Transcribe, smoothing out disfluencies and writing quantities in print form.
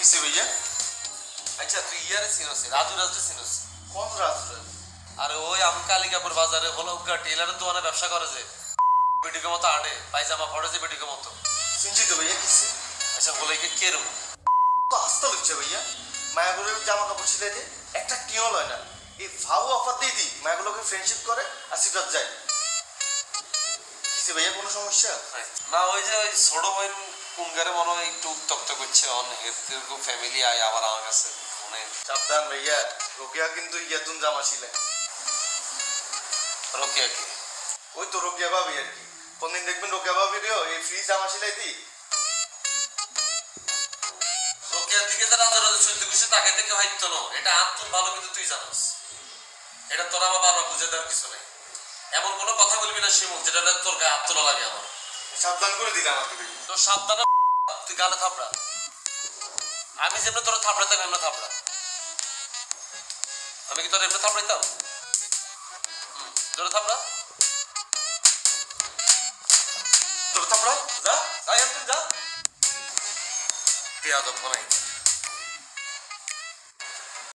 কিসে ভাইয়া? আচ্ছা তুই ইয়ারে চিনস রাজু রাজু চিনস? কোন রাজু? আরে ওই আমি কালিকাপুর বাজারে হলো টেলারের দোকানে ব্যবসা করে যে বেটিকে মতো আটে পায়জামা পড়ে যে বেটিকে মতো চিনছি তো ভাইয়া কিসে? আচ্ছা বলে কে রুম তো আসতে হচ্ছে ভাইয়া মায়াগুলোর জামা কাপড় ছিলে যে একটা টিও লয় না এই ভাও অফার দিয়ে দিই মায়াগুলোকে ফ্রেন্ডশিপ করে আর সিগারেট যায় কিসে ভাইয়া কোনো সমস্যা? না ওই যে ওই ছোট বোন কুঙ্গারে মনে হয় একটু উত্তপ্ত করছে অন হেরতের ফ্যামিলি আয় আবার আমার কাছে ফোনে সাবধান ভাইয়া রোকেয়া কিন্তু ইয়াতুন জামা ছিলে রোকেয়া কি? ওই তো রোকেয়া ভাবি আর কি কোনদিন দেখবেন রোকেয়া ভাবি রেও এই ফ্রি জামা সিলাই দিই রোকেয়ার দিকে যে রাজা রাজা চলতে কিছু তাকে থেকে হয়তো না এটা আত্মন ভালো কিন্তু তুই জানাস এটা তোর আমার বাবা বুঝে দেওয়ার কিছু নেই এমন কোনো কথা বলবি না শিমুখ যেটা তোর গায়ে হাত তোলা লাগে আমার সাবধান করে দিলাম আমাকে তোর সাবধানে তুই গালে থাপড়া আমি যেমন তোর থাপড়াতাম এমন থাপড়া আমি কি তোর এমনি থাপড়াইতাম তোর থাপড়া তোর থাপড়া যা যা এমনি যা পেয়াদ ফোনাই